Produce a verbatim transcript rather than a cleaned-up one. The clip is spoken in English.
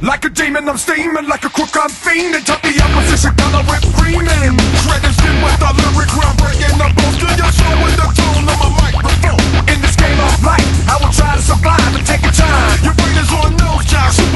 Like a demon, I'm steaming, like a crook, I'm fiending. Top the opposition, color whip creaming. Shredding shit with the lyric, groundbreaking. The boast to your show with the tone of a microphone. In this game of life, I will try to survive and take your time. Your brain is on nose job.